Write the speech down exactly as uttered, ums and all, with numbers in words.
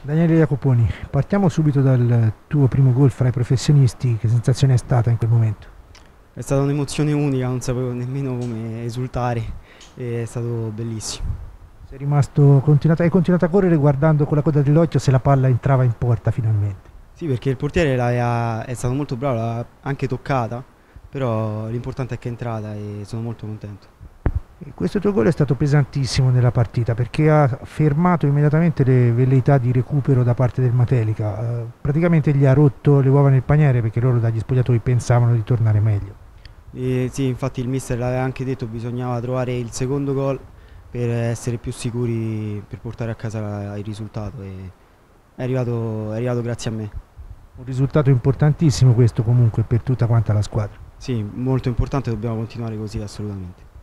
Daniele Jacoponi, partiamo subito dal tuo primo gol fra i professionisti, che sensazione è stata in quel momento? È stata un'emozione unica, non sapevo nemmeno come esultare, e è stato bellissimo. Sei rimasto, continuato, hai continuato a correre guardando con la coda dell'occhio se la palla entrava in porta finalmente. Sì, perché il portiere l'aveva- è stato molto bravo, l'ha anche toccata, però l'importante è che è entrata e sono molto contento. E questo tuo gol è stato pesantissimo nella partita perché ha fermato immediatamente le velleità di recupero da parte del Matelica. Eh, praticamente gli ha rotto le uova nel paniere perché loro dagli spogliatoi pensavano di tornare meglio. E sì, infatti il mister l'aveva anche detto, bisognava trovare il secondo gol per essere più sicuri, per portare a casa il risultato e è arrivato, è arrivato grazie a me. Un risultato importantissimo questo comunque per tutta quanta la squadra. Sì, molto importante, dobbiamo continuare così assolutamente.